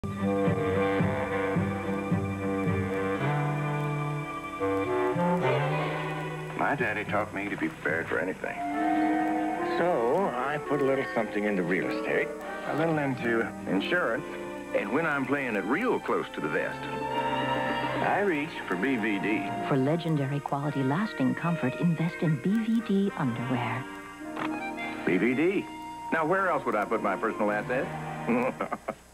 My daddy taught me to be prepared for anything. So, I put a little something into real estate, A little into insurance, and when I'm playing it real close to the vest, I reach for BVD. For legendary quality, lasting comfort, invest in BVD underwear. BVD. Now, where else would I put my personal asset?